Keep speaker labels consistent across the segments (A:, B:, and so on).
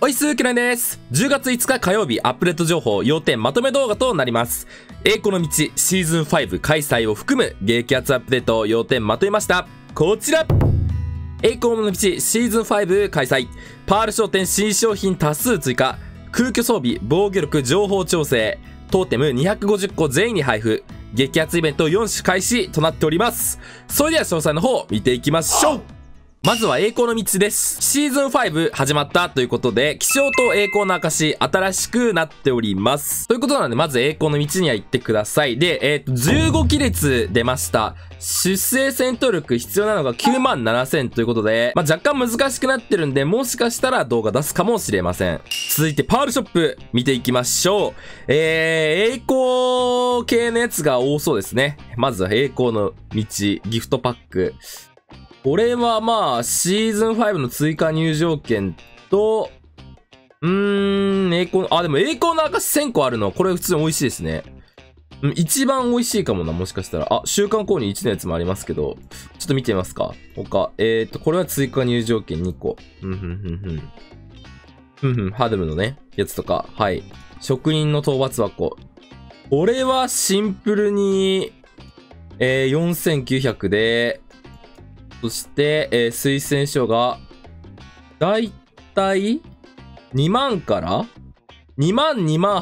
A: おいすーきらんです。10月5日火曜日アップデート情報要点まとめ動画となります。栄光の道シーズン5開催を含む激アツアップデート要点まとめました。こちら。栄光の道シーズン5開催。パール商店新商品多数追加。空虚装備、防御力、情報調整。トーテム250個全員に配布。激アツイベント4種開始となっております。それでは詳細の方見ていきましょう。まずは栄光の道です。シーズン5始まったということで、気象と栄光の証新しくなっております。ということなので、まず栄光の道には行ってください。で、15期列出ました。出生戦闘力必要なのが97000ということで、若干難しくなってるんで、もしかしたら動画出すかもしれません。続いてパールショップ見ていきましょう。栄光系のやつが多そうですね。まずは栄光の道、ギフトパック。これはまあ、シーズン5の追加入場券と、栄光、でも栄光の証1000個あるの、これ普通に美味しいですね。一番美味しいかもな、もしかしたら。週間購入1のやつもありますけど、ちょっと見てみますか。他、これは追加入場券2個。ハドムのね、やつとか、はい。職人の討伐箱。これはシンプルに、4900で、そして、推薦書が、だいたい2万から2万、2万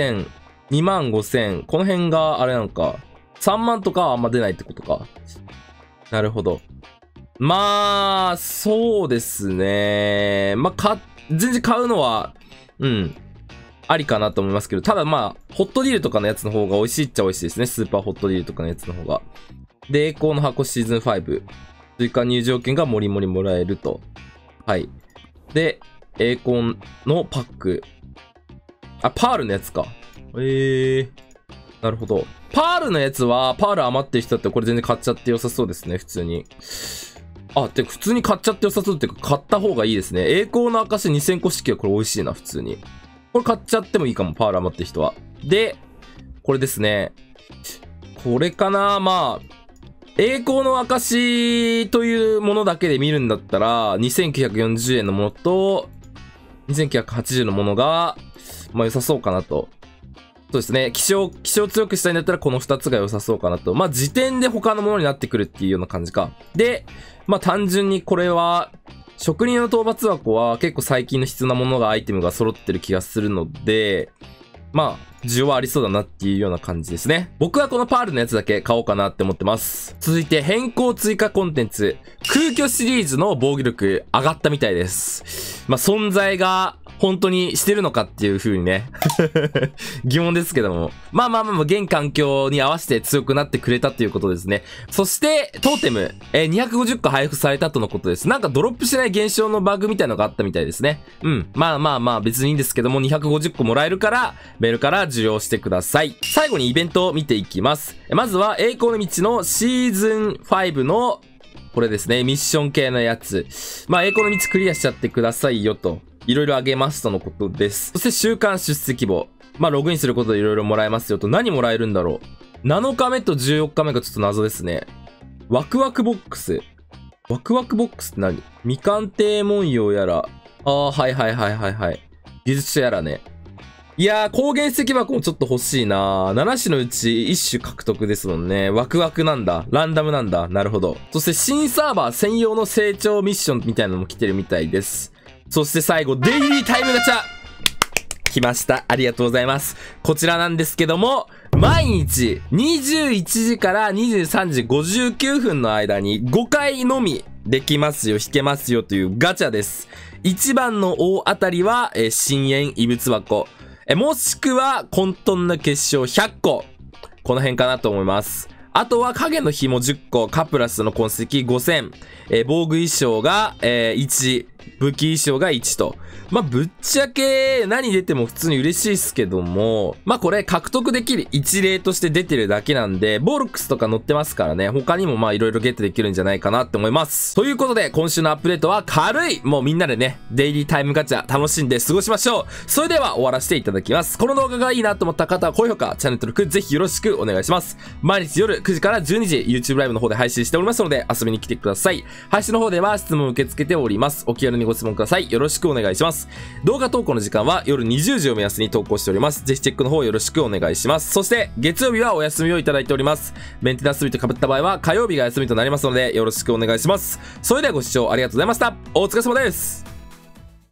A: 8000、2万5000。この辺があれなんか、3万とかはあんま出ないってことか。なるほど。まあ、そうですね。全然買うのは、ありかなと思いますけど、ただまあ、ホットディールとかのやつの方が美味しいっちゃ美味しいですね。スーパーホットディールとかのやつの方が。で、栄光の箱シーズン5。追加入場券がもりもりもらえると。はい。で、栄光のパック。パールのやつか。なるほど。パールのやつは、パール余ってる人だってこれ全然買っちゃって良さそうですね、普通に。てか普通に買っちゃって良さそうっていうか、買った方がいいですね。栄光の証2000個式はこれ美味しいな、普通に。これ買っちゃってもいいかも、パール余ってる人は。で、これですね。これかな、まあ、栄光の証というものだけで見るんだったら、2940円のものと、2980のものが、まあ良さそうかなと。そうですね。気象強くしたいんだったらこの2つが良さそうかなと。まあ時点で他のものになってくるっていうような感じか。で、まあ単純にこれは、職人の討伐箱は結構最近の必要なものがアイテムが揃ってる気がするので、まあ、需要はありそうだなっていうような感じですね。僕はこのパールのやつだけ買おうかなって思ってます。続いて変更追加コンテンツ。空虚シリーズの防御力上がったみたいです。まあ、存在が本当にしてるのかっていう風にね。疑問ですけども。まあ、現環境に合わせて強くなってくれたということですね。そして、トーテム、250個配布されたとのことです。なんかドロップしない現象のバグみたいなのがあったみたいですね。まあ、別にいいんですけども、250個もらえるから、メールから受領してください。最後にイベントを見ていきます。まずは、栄光の道のシーズン5の、これですね、ミッション系のやつ。まあ、栄光の道クリアしちゃってくださいよと。いろいろあげますとのことです。そして週間出席簿。まあ、ログインすることでいろいろもらえますよと。何もらえるんだろう。7日目と14日目がちょっと謎ですね。ワクワクボックス。ワクワクボックスって何？未鑑定文様やら。はい。技術書やらね。いやー、高原石箱もちょっと欲しいなー。7種のうち1種獲得ですもんね。ワクワクなんだ。ランダムなんだ。なるほど。そして新サーバー専用の成長ミッションみたいなのも来てるみたいです。そして最後、デイリータイムガチャ来ました。ありがとうございます。こちらなんですけども、毎日21時から23時59分の間に5回のみできますよ、引けますよというガチャです。一番の大当たりは、深淵異物箱。もしくは混沌の結晶100個。この辺かなと思います。あとは影の紐10個、カプラスの痕跡5000、防具衣装が、1、武器衣装が1と。まあ、ぶっちゃけ何出ても普通に嬉しいっすけども、まあ、これ獲得できる一例として出てるだけなんで、ボルクスとか載ってますからね、他にもまあいろいろゲットできるんじゃないかなって思います。ということで、今週のアップデートは軽い、もうみんなでね、デイリータイムガチャ楽しんで過ごしましょう。それでは終わらせていただきます。この動画がいいなと思った方は高評価、チャンネル登録ぜひよろしくお願いします。毎日夜9時から12時 YouTube ライブの方で配信しておりますので遊びに来てください。配信の方では質問を受け付けております。お気軽軽にご質問ください。よろしくお願いします。動画投稿の時間は夜20時を目安に投稿しております。ぜひチェックの方よろしくお願いします。そして、月曜日はお休みをいただいております。メンテナンス日と被った場合は火曜日が休みとなりますので、よろしくお願いします。それではご視聴ありがとうございました。お疲れ様です。